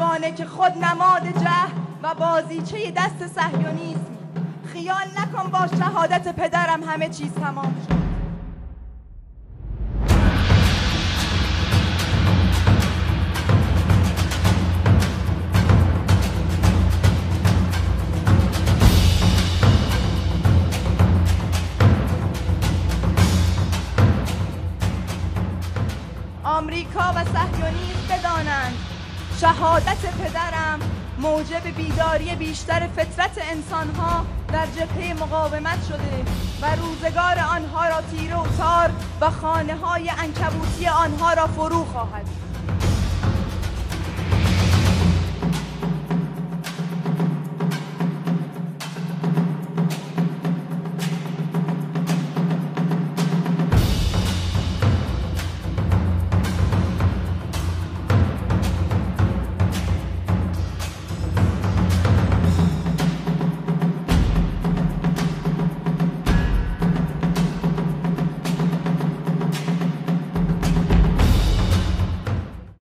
دیوانه که خود نماد جهل و بازیچه دست صهیونیسم. خیال نکن با شهادت پدرم همه چیز تمام شد. آمریکا و صهیونیسم بدانند شهادت پدرم موجب بیداری بیشتر فطرت انسانها در جبهه مقاومت شده و روزگار آنها را تیره و تار و خانه‌های عنکبوتی آنها را فرو خواهد.